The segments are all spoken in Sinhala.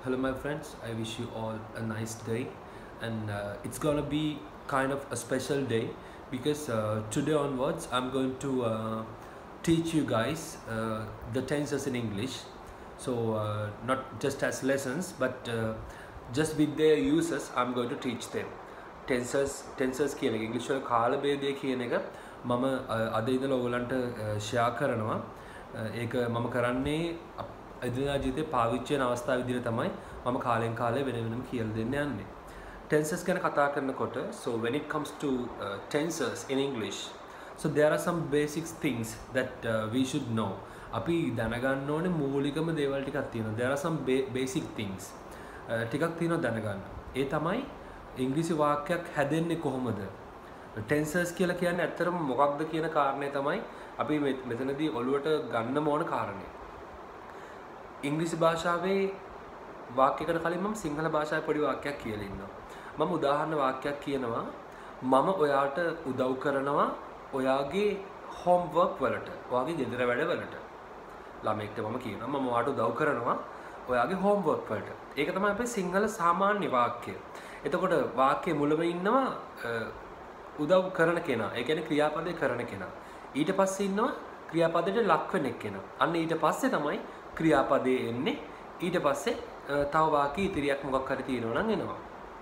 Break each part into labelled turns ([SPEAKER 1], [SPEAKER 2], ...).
[SPEAKER 1] Hello, my friends. I wish you all a nice day, and it's gonna be kind of a special day because today onwards I'm going to teach you guys the tenses in English. So, not just as lessons, but just with their uses, I'm going to teach them. Tenses කියන එක ඉංග්‍රීසි වල කාල භේදය කියන එක මම අද ඉඳලා ඔයගලන්ට ෂෙයා කරනවා. ඒක මම කරන්නේ එදිනදා ජීවිතේ පාවිච්චි වෙන අවස්ථා විදිහට තමයි මම කාලෙන් කාලේ වෙන වෙනම කියලා දෙන්න යන්නේ. Tenses ගැන කතා කරනකොට so when it comes to tenses in English, so there are some basic things that we should know. අපි දැනගන්න ඕනේ මූලිකම දේවල් ටිකක් තියෙනවා. There are some basic things. ටිකක් තියෙනවා දැනගන්න. ඒ තමයි ඉංග්‍රීසි වාක්‍යයක් හැදෙන්නේ කොහොමද? Tenses කියලා කියන්නේ ඇත්තටම මොකක්ද කියන කාරණේ තමයි අපි මෙතනදී ඔළුවට ගන්න ඕන කාරණේ. ඉංග්‍රීසි භාෂාවේ වාක්‍යයකට කලින් මම සිංහල භාෂාවේ පොඩි වාක්‍යයක් කියලා ඉන්නවා. මම උදාහරණ වාක්‍යයක් කියනවා. මම ඔයාට උදව් කරනවා ඔයාගේ homework වලට. ඔයාගේ ගෙදර වැඩ වලට. ළමෙක්ට මම කියනවා මම ඔයාට උදව් කරනවා ඔයාගේ homework වලට. ඒක තමයි අපේ සිංහල සාමාන්‍ය වාක්‍යය. එතකොට වාක්‍යයේ මුලම ඉන්නවා උදව් කරන කෙනා. ඒ කියන්නේ ක්‍රියාපදේ කරන කෙනා. ඊට පස්සේ ඉන්නවා ක්‍රියාපදයට ලක් වෙන කෙනා. අන්න ඊට පස්සේ තමයි ක්‍රියාපදේ එන්නේ. ඊට පස්සේ තව වාක්‍ය ඉතිරියක් මොකක් හරි තියෙනවා නම් එනවා.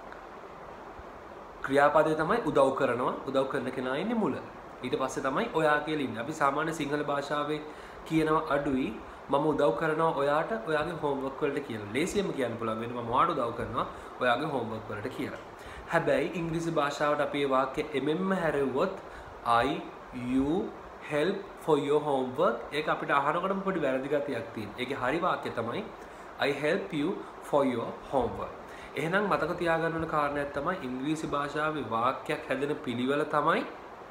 [SPEAKER 1] ක්‍රියාපදේ තමයි උදව් කරනවා. උදව් කරන කෙනා ඉන්නේ මුල. ඊට පස්සේ තමයි ඔයා කියලා ඉන්නේ. අපි සාමාන්‍ය සිංහල භාෂාවේ කියනවා අඩුයි මම උදව් කරනවා ඔයාට ඔයාගේ homework වලට කියලා. ලේසියෙන්ම කියන්න පුළුවන් වෙන්නේ මම ඔයාට උදව් කරනවා ඔයාගේ homework වලට කියලා. හැබැයි ඉංග්‍රීසි භාෂාවට අපි මේ වාක්‍ය එමෙන්න හැරෙව්වොත් I you help for your homework ඒක අපිට අහනකොටම පොඩි වැරදි ගතියක් තියෙනවා. ඒකේ හරි වාක්‍ය තමයි I help you for your homework. එහෙනම් මතක තියාගන්න ඕන කාරණයක් තමයි ඉංග්‍රීසි භාෂාවේ වාක්‍යයක් හැදෙන පිළිවෙල තමයි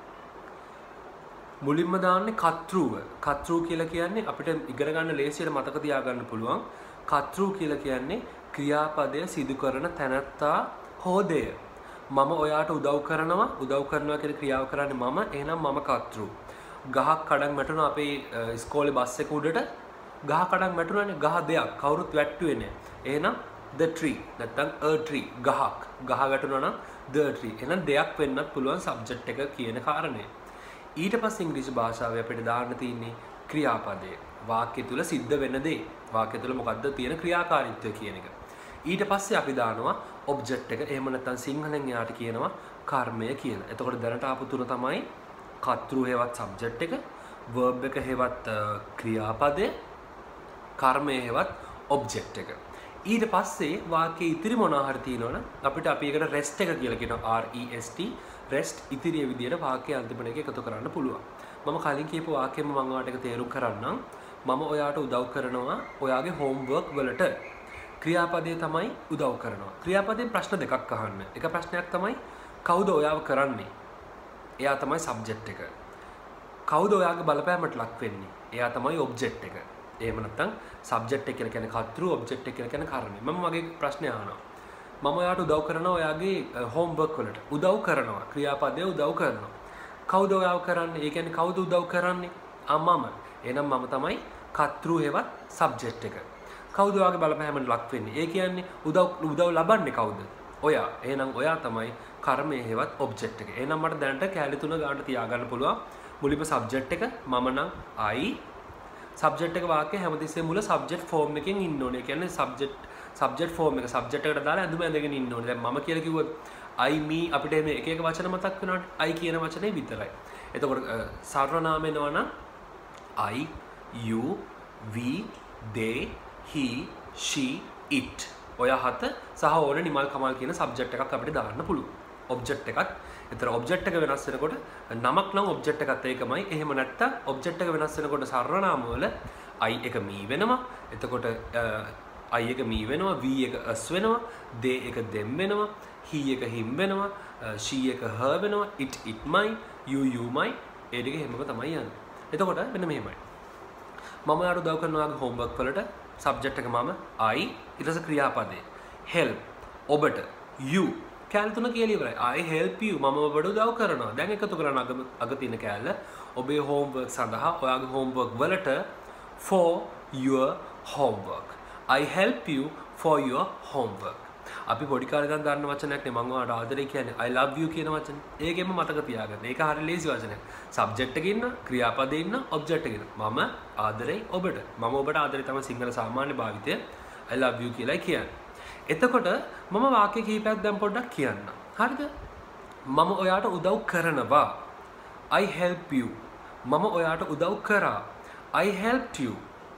[SPEAKER 1] මුලින්ම දාන්නේ කතෘව. කතෘ කියලා කියන්නේ අපිට ඉගෙන ගන්න ලේසියට මතක තියාගන්න පුළුවන්. කතෘ කියලා කියන්නේ ක්‍රියාපදය සිදු කරන තැනැත්තා හෝ දෙය. මම ඔයාට උදව් කරනවා කියන ක්‍රියාව කරන්නේ මම. එහෙනම් මම කතෘ. ගහක් කඩන් වැටුණා අපේ ඉස්කෝලේ බස් එක උඩට. ගහ කඩන් වැටුණානේ ගහ දෙයක්. කවුරුත් වැට්ටුවේ නෑ. එහෙනම් the tree නැත්නම් a tree ගහක්. ගහ වැටුණා නම් the tree. එහෙනම් දෙයක් වෙන්නත් පුළුවන් subject එක කියන කාරණේ. ඊට පස්සේ ඉංග්‍රීසි භාෂාවේ අපිට දාන්න තියෙන්නේ ක්‍රියාපදය. වාක්‍ය තුල සිද්ධ වෙන දේ. වාක්‍ය තුල මොකද්ද තියෙන ක්‍රියාකාරීත්වය කියන එක. ඊට පස්සේ අපි දානවා ඔබ්ජෙක්ට් එක. එහෙම නැත්නම් සිංහලෙන් යාට කියනවා කර්මය කියලා. එතකොට දැනට ආපු තුන තමයි කතෘ හේවත් සබ්ජෙක්ට් එක, verb එක හේවත් ක්‍රියාපදය, කර්මය හේවත් ඔබ්ජෙක්ට් එක. ඊට පස්සේ වාක්‍යයේ ඉතිරි මොනවා හරි තියෙනවනම් අපිට අපි ඒකට rest එක කියලා කියනවා REST. rest ඉතිරිය විදියට වාක්‍යය අන්තිමට එකතු කරන්න පුළුවන්. මම කලින් කියපු වාක්‍යෙම මම ඔයාලට ඒක තේරුම් කරන්නම්. මම ඔයාට උදව් කරනවා ඔයාගේ homework වලට. ක්‍රියාපදේ තමයි උදව් කරනවා. ක්‍රියාපදයෙන් ප්‍රශ්න දෙකක් අහන්න. එක ප්‍රශ්නයක් තමයි කවුද ඔයාව කරන්නේ? එයා තමයි සබ්ජෙක්ට් එක. කවුද ඔයාගේ බලපෑමට ලක් වෙන්නේ? එයා තමයි ඔබ්ජෙක්ට් එක. එහෙම නැත්නම් සබ්ජෙක්ට් එක කියලා කියන්නේ කතෘ, ඔබ්ජෙක්ට් එක කියලා කියන්නේ කර්මය. මම මගේ ප්‍රශ්නේ අහනවා. මම ඔයාට උදව් කරනවා ඔයාගේ homework වලට. උදව් කරනවා. ක්‍රියාපදයේ උදව් කරනවා. කවුද ඔයාව කරන්නේ? ඒ කියන්නේ කවුද උදව් කරන්නේ? මම. එහෙනම් මම තමයි කතෘ හේවත් සබ්ජෙක්ට් එක. කවුද ඔයාගේ බලපෑමට ලක් වෙන්නේ? ඒ කියන්නේ උදව් ලබන්නේ කවුද? ඔයා. එහෙනම් ඔයා තමයි කර්මයේ හේවත් ඔබ්ජෙක්ට් එක. එහෙනම් මට දැනට කැලි තුන ගන්න තියාගන්න පුළුවන්. මුලින්ම සබ්ජෙක්ට් එක මම නම් I. සබ්ජෙක්ට් එක වාක්‍ය හැමතිස්සෙම මුල සබ්ජෙක්ට් ෆෝම් එකෙන් ඉන්න ඕනේ. ඒ කියන්නේ සබ්ජෙක්ට් ෆෝම් එක සබ්ජෙක්ට් එකට දාලා ඇඳුම ඇඳගෙන ඉන්න ඕනේ. දැන් මම කියලා කිව්වොත් I me අපිට මේ එක එක වචන මතක් වෙනවානේ. I කියන වචනේ විතරයි. එතකොට සර්වනාම එනවා නම් I, you, we, they, he, she, it. ඔය හත සහ ඕන නිමල් කමල් කියන සබ්ජෙක්ට් එකක් අපිට දාන්න පුළුවන්. ඔබ්ජෙක්ට් එකත්. ඒතර ඔබ්ජෙක්ට් එක වෙනස් වෙනකොට නමක් නම් ඔබ්ජෙක්ට් එකත් ඒකමයි. එහෙම නැත්නම් ඔබ්ජෙක්ට් එක වෙනස් වෙනකොට සර්වනාම වල I එක me වෙනවා. එතකොට I එක me වෙනවා, we එක us වෙනවා, they එක them වෙනවා, he එක him වෙනවා, she එක her වෙනවා, it my, you my. ඒ දෙක හැමම තමයි යන්නේ. එතකොට මෙන්න මෙහෙමයි. මම යාට උදව් කරනවා ඔයාගේ homework වලට. සබ්ජෙක්ට් එක මම I ඊට පස්සේ ක්‍රියාපදේ help ඔබට you කැල තුන කියලා ඉවරයි. I help you මම ඔබට උදව් කරනවා. දැන් එකතු කරන අග තියෙන කැල ඔබේ homework සඳහා ඔයාගේ homework වලට for your homework. I help you for your homework. අපි පොඩි කාලේ ඉඳන් ගන්න වචනයක් නේ මම ඔයාලට ආදරේ කියන්නේ I love you කියන වචනේ. ඒකෙන්ම මතක තියාගන්න. ඒක හරිය ලේසි වචනයක්. සබ්ජෙක්ට් එකේ ඉන්න, ක්‍රියාපදේ ඉන්න, ඔබ්ජෙක්ට් එකේ ඉන්න. මම ආදරේ ඔබට. මම ඔබට ආදරේ තමයි සිංහල සාමාන්‍ය භාවිතය I love you කියලා කියන්නේ. එතකොට මම වාක්‍ය කිහිපයක් දැන් පොඩ්ඩක් කියන්න. හරිද? මම ඔයාට උදව් කරනවා. I help you. මම ඔයාට උදව් කරා. I helped you.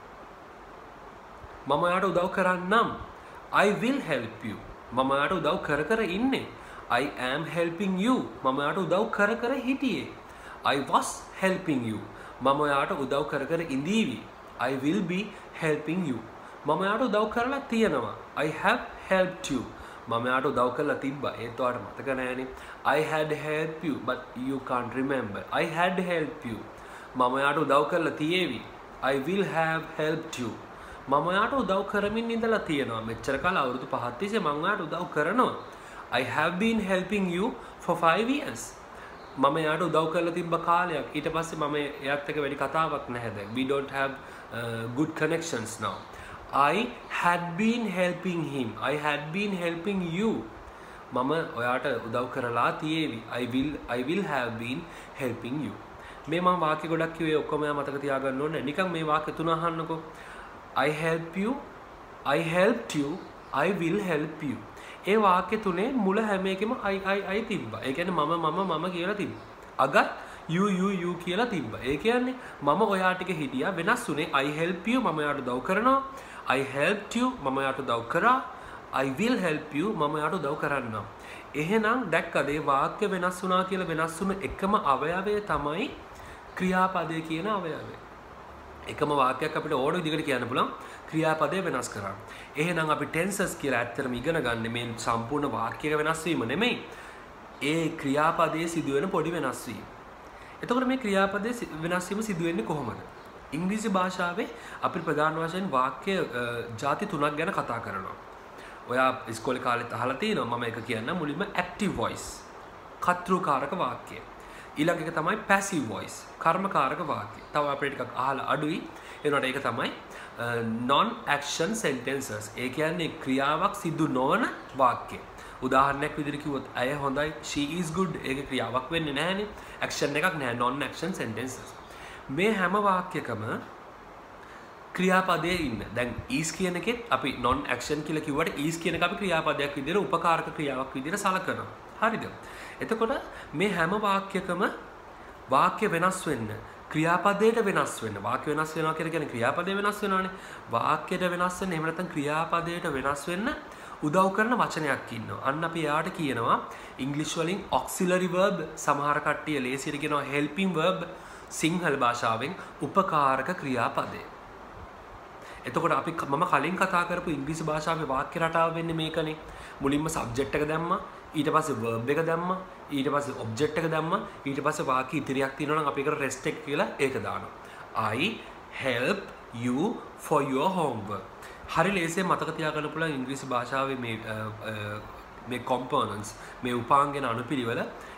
[SPEAKER 1] මම ඔයාට උදව් කරන්නම්. I will help you. මම ඔයාට උදව් කර ඉන්නේ. I am helping you. මම ඔයාට උදව් කර හිටියේ. I was helping you. මම ඔයාට උදව් කර ඉඳීවි. I will be helping you. මම ඔයාට උදව් කරලා තියෙනවා. I have helped you. මම ඔයාට උදව් කරලා තිබ්බා. ඒත් ඔයාට මතක නෑනේ. I had helped you but you can't remember. I had helped you. මම ඔයාට උදව් කරලා තියේවි. I will have helped you. මම ඔයාට උදව් කරමින් ඉඳලා තියෙනවා. මෙච්චර කාල අවුරුදු 5ක් තිස්සේ මම ඔයාට උදව් කරනවා. I have been helping you for 5 years. මම එයාට උදව් කරලා තිබ්බ කාලයක්. ඊට පස්සේ මම එයාත් එක්ක වැඩි කතාවක් නැහැ දැන්. We don't have good connections now. I had been helping him. I had been helping you. මම ඔයාට උදව් කරලා තියේවි. I will have been helping you. මේ මම වාක්‍ය ගොඩක් කිව්වේ ඔක්කොම එයා මතක තියාගන්න ඕනේ. නිකන් මේ වාක්‍ය තුන අහන්නකෝ. I help you. I helped you. I will help you. ඒ වාක්‍ය තුනේ මුල හැම එකෙම I තිබ්බා. ඒ කියන්නේ මම කියලා තිබ්බා. අගත් you කියලා තිබ්බා. ඒ කියන්නේ මම ඔයා ටික හිටියා වෙනස් උනේ I help you මම ඔයාට උදව් කරනවා. I helped you මම ඔයාට උදව් කරා. I will help you මම ඔයාට උදව් කරන්නම්. එහෙනම් දැක්කද මේ වාක්‍ය වෙනස් වුණා කියලා වෙනස් වුණ එකම අවයවය තමයි ක්‍රියාපදය කියන අවයවය. එකම වාක්‍යයක් අපිට ඕන විදිහකට කියන්න පුළුවන් ක්‍රියාපදය වෙනස් කරන්න. එහෙනම් අපි ටෙන්සස් කියලා ඇත්තටම ඉගෙන ගන්න මේ සම්පූර්ණ වාක්‍යයක වෙනස් වීම නෙමෙයි. ඒ ක්‍රියාපදයේ සිදුවෙන පොඩි වෙනස් වීම. එතකොට මේ ක්‍රියාපදයේ වෙනස් වීම සිදු වෙන්නේ කොහොමද? ඉංග්‍රීසි භාෂාවේ අපි ප්‍රධාන වශයෙන් වාක්‍ය ಜಾති තුනක් ගැන කතා කරනවා. ඔයා ඉස්කෝලේ කාලෙත් අහලා තියෙනවා මම එක කියන්නම් මුලින්ම active voice කර්තෘකාරක වාක්‍ය. ඊළඟ එක තමයි passive voice කර්මකාරක වාක්‍ය. තව අපිට ටිකක් අහලා අඩුයි. එනකොට ඒක තමයි non action sentences. ඒ කියන්නේ ක්‍රියාවක් සිදු නොවන වාක්‍ය. උදාහරණයක් විදිහට කිව්වොත් අය හොඳයි she is good ඒක ක්‍රියාවක් වෙන්නේ නැහැනේ. action එකක් නැහැ non action sentences. මේ හැම වාක්‍යකම ක්‍රියාපදයේ ඉන්න. දැන් is කියන එකෙත් අපි non action කියලා කිව්වට is කියන එක අපි ක්‍රියාපදයක් විදිහට උපකාරක ක්‍රියාවක් විදිහට සලකනවා. හරිද? එතකොට මේ හැම වාක්‍යකම වාක්‍ය වෙනස් වෙන්න ක්‍රියාපදයට වෙනස් වෙන්න වාක්‍ය වෙනස් වෙනවා කියන්නේ ක්‍රියාපදේ වෙනස් වෙනවානේ. වාක්‍යයට වෙනස් වෙන්න එහෙම නැත්නම් ක්‍රියාපදයට වෙනස් වෙන්න උදව් කරන වචනයක් ඉන්නවා. අන්න අපි එයාට කියනවා ඉංග්‍රීසි වලින් auxiliary verb සමහර කට්ටිය ලේසියට කියනවා helping verb සිංහල භාෂාවෙන් උපකාරක ක්‍රියාපදේ. එතකොට අපි මම කලින් කතා කරපු ඉංග්‍රීසි භාෂාවේ වාක්‍ය රටාව වෙන්නේ මේකනේ. මුලින්ම සබ්ජෙක්ට් එක දැම්මා, ඊට පස්සේ verb එක දැම්මා, ඊට පස්සේ object එක දැම්මා, ඊට පස්සේ වාක්‍ය ඉතිරියක් තියෙනවා නම් අපි ඒකට rest එක කියලා ඒක දානවා. I help you for your homework. හරි ලේසියෙන් මතක තියාගන්න පුළුවන් ඉංග්‍රීසි භාෂාවේ මේ components මේ උපාංගන අනුපිළිවෙල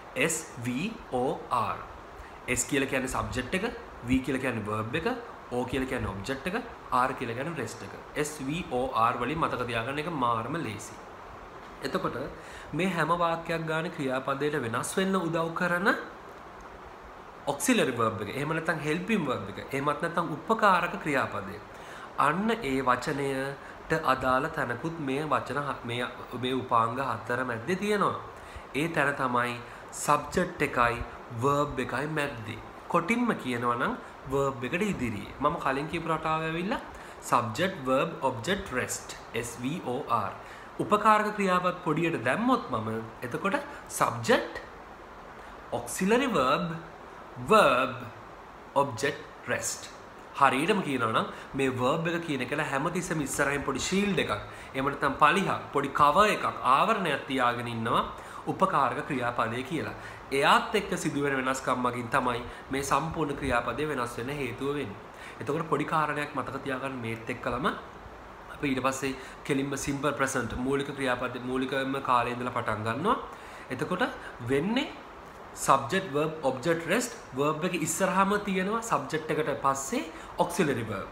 [SPEAKER 1] SVOR. S කියලා කියන්නේ subject එක, V කියලා කියන්නේ verb එක, O කියලා කියන්නේ object එක, R කියලා කියන්නේ rest එක. SVOR වලින් මතක තියාගන්න එක මාර්ම ලේසි. එතකොට මේ හැම වාක්‍යයක් ගන්න ක්‍රියාපදයට වෙනස් වෙන්න උදව් කරන auxiliary verb එක. එහෙම නැත්නම් helping verb එක. එහෙමත් නැත්නම් උපකාරක ක්‍රියාපදය. අන්න ඒ වචනයට අදාළ තැනකුත් මේ වචන මේ උපාංග හතර මැද්දේ තියෙනවා. ඒ තැන තමයි subject එකයි verb එකයි මැද්දේ. කොටින්ම කියනවා නම් verb එකට ඉදිරියේ. මම කලින් කියපු රටාව ඇවිල්ලා subject verb object rest SVOR. උපකාරක ක්‍රියාපද පොඩියට දැම්මොත් මම එතකොට subject auxiliary verb object rest. හරියටම කියනවා නම් මේ verb එක කියන එක හැමතිස්සෙම ඉස්සරහින් පොඩි shield එකක් එහෙම නැත්නම් පලිහක් පොඩි cover එකක් ආවරණයක් තියාගෙන ඉන්නවා උපකාරක ක්‍රියාපදේ කියලා. එයාත් එක්ක සිදුවෙන වෙනස්කම් මගින් තමයි මේ සම්පූර්ණ ක්‍රියාපදේ වෙනස් වෙන්න හේතුව වෙන්නේ. එතකොට පොඩි කාරණයක් මතක තියාගන්න මේත් එක්කලම අපි ඊට පස්සේ කෙලින්ම simple present මූලික ක්‍රියාපද මූලිකම කාලේ ඉඳලා පටන් ගන්නවා. එතකොට වෙන්නේ subject verb object rest verb එක ඉස්සරහම තියෙනවා subject එකට පස්සේ auxiliary verb.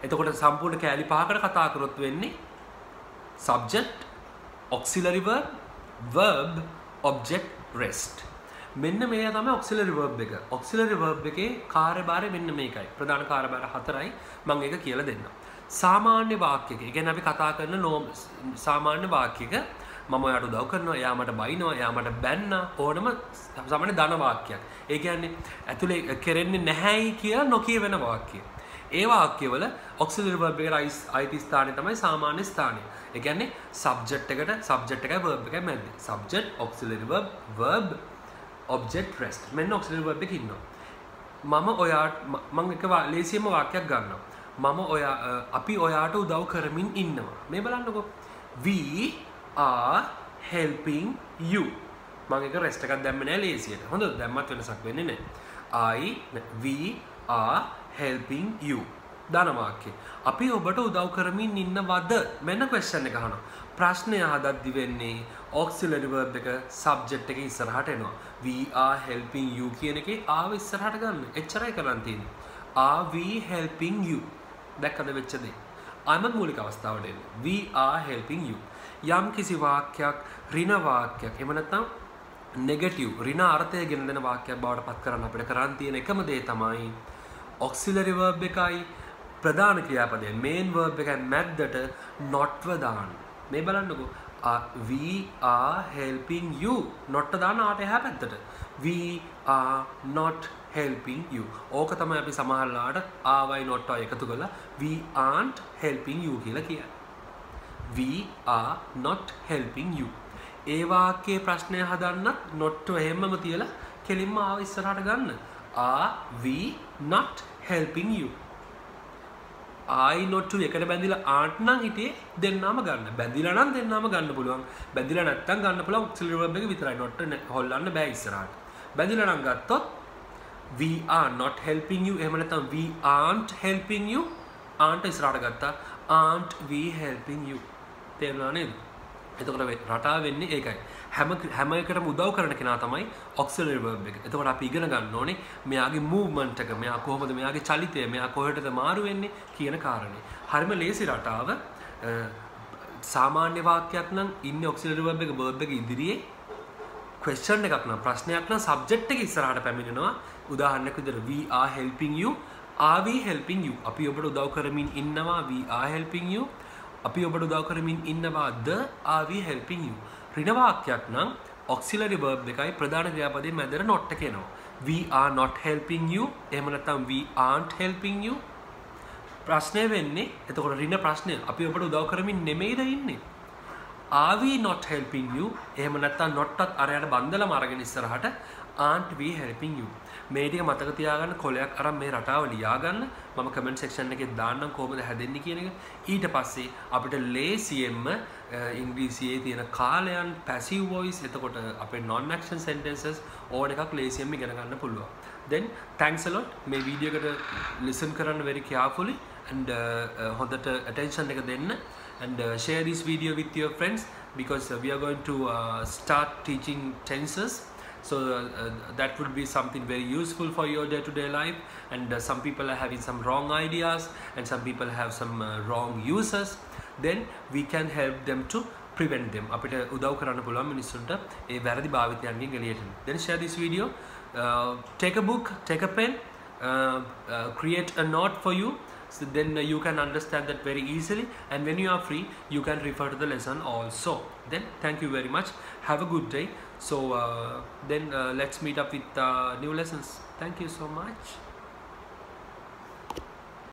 [SPEAKER 1] එතකොට සම්පූර්ණ කෑලි පහකට කතා කරොත් වෙන්නේ subject, auxiliary verb, verb, object, rest. මෙන්න මේ තමයි auxiliary verb එක. auxiliary verb එකේ කාර්යභාරය මෙන්න මේකයි. ප්‍රධාන කාර්යභාර 4යි. මම ඒක කියලා දෙන්නම්. සාමාන්‍ය වාක්‍යයක. ඒ කියන්නේ අපි කතා කරන සාමාන්‍ය වාක්‍යයක මම ඔයාට උදව් කරනවා, එයා මට බයිනවා, එයා මට බැන්නා, ඕනම සාමාන්‍ය ධන වාක්‍යයක්. ඒ කියන්නේ ඇතුලේ කෙරෙන්නේ නැහැයි කියලා නොකියවෙන වාක්‍ය. ඒ වාක්‍යවල auxiliary verb එකට අයිති ස්ථානය තමයි සාමාන්‍ය ස්ථානය. ඒ කියන්නේ subject එකට subject එකයි verb එකයි මැද. subject, auxiliary verb, verb, object, rest. මෙන්න auxiliary verb එක ඉන්නවා. මම ඔයාට මම එක ලේසියෙන්ම වාක්‍යයක් ගන්නවා. අපි ඔයාට උදව් කරමින් ඉන්නවා. මේ බලන්නකෝ. We are helping you. මම එක rest එකක් දැම්මේ නැහැ ලේසියට. හොඳද? දැම්මත් වෙනසක් වෙන්නේ නැහැ. we are helping you. ධන වාක්‍ය. අපි ඔබට උදව් කරමින් ඉන්නවද? මෙන්න question එක අහනවා. ප්‍රශ්නය අහද්දි වෙන්නේ auxiliary verb එක subject එක ඉස්සරහට එනවා. We are helping you කියන එකේ ආව ඉස්සරහට ගන්න. එච්චරයි කරන්න තියෙන්නේ. Are we helping you? දැක්කද වෙච්ච දේ? අයම මූලික අවස්ථාවට එන්නේ. We are helping you. යම් කිසි වාක්‍යයක් ඍණ වාක්‍යයක් එහෙම නැත්නම් නෙගටිව් ඍණ අර්ථය ගෙන දෙන වාක්‍යයක් බවට පත් කරන්න අපිට කරන්න තියෙන එකම දේ තමයි auxiliary verb එකයි ප්‍රධාන ක්‍රියාපදය main verb එකයි මැද්දට not ව දාන්න. මේ බලන්නකෝ. We are helping you. not දාන්න ආට එහා පැත්තට. We are not helping you. ඕක තමයි අපි සමහරලාට ආවයි not වයි එකතු කරලා we aren't helping you කියලා කියන්නේ. We are not helping you. ඒ වාක්‍යයේ ප්‍රශ්නය හදන්නත් not එහෙමම තියලා කෙලින්ම ආව ඉස්සරහට ගන්න. Are we not helping you? I not to එකට බැඳිලා aren't නම් හිටියේ දෙන්නාම ගන්න. බැඳිලා නම් දෙන්නාම ගන්න පුළුවන්. බැඳිලා නැත්තම් ගන්න පුළුවන් auxiliary verb එක විතරයි. not හොල්ලන්න බෑ ඉස්සරහට. බැඳිලා නම් ගත්තොත් we are not helping you. එහෙම නැත්නම් we aren't helping you. aren't ඉස්සරහට ගත්තා. aren't we helping you? තේරුණා නේද? එතකොට රටාව වෙන්නේ ඒකයි. හැම එකටම උදව් කරන කෙනා තමයි auxiliary verb එක. එතකොට අපි ඉගෙන ගන්න ඕනේ මෙයාගේ movement එක, මෙයා කොහොමද මෙයාගේ චලිතය, මෙයා කොහෙටද මාරු වෙන්නේ කියන කාරණේ. හරිම ලේසි රටාව. සාමාන්‍ය වාක්‍යයක් නම් ඉන්නේ auxiliary verb එක verb එක ඉදිරියේ. question එකක් නම් ප්‍රශ්නයක් නම් subject එක ඉස්සරහට පැමිණෙනවා. උදාහරණයක් විදිහට we are helping you. Are we helping you? අපි ඔබට උදව් කරමින් ඉන්නවා. We are helping you. අපි ඔබට උදව් කරමින් ඉන්නවාද? Are we helping you? ඍණ වාක්‍යයක් නම් auxiliary verb එකයි ප්‍රධාන ක්‍රියාපදයේ මැදට not එක එනවා. We are not helping you. එහෙම නැත්නම් we aren't helping you. ප්‍රශ්නය වෙන්නේ එතකොට ඍණ ප්‍රශ්නය අපි ඔබට උදව් කරමින් නෙමෙයිද ඉන්නේ? Are we not helping you? එහෙම නැත්නම් not එකත් අරයට බන්දලම අරගෙන ඉස්සරහට aren't we helping you? මේ ටික මතක තියාගන්න කොලයක් අරන් මේ රටාව ලියා ගන්න. මම comment section එකේ දාන්නම් කොහොමද හැදෙන්නේ කියන එක. ඊට පස්සේ අපිට ලේසියෙන්ම ඉංග්‍රීසියේ තියෙන කාලයන් passive voice එතකොට අපේ non action sentences ඕන එකක් ලේසියෙන්ම ඉගෙන ගන්න පුළුවන්. Then thanks a lot. මේ වීඩියෝ එකට listen කරන්න very carefully and හොඳට attention එක දෙන්න and share this video with your friends because we are going to start teaching tenses. So that would be something very useful for your day-to-day life, and some people are having some wrong ideas and some people have some wrong uses. Then we can help them to prevent them. අපිට උදව් කරන්න පුළුවන් මිනිස්සුන්ට ඒ වැරදි භාවිතයන්ගෙන් එළියට එන්න. Then share this video, take a book, take a pen, create a note for you. So then you can understand that very easily, and when you are free you can refer to the lesson also. Then thank you very much. Have a good day. So then let's meet up with new lessons. Thank you so much.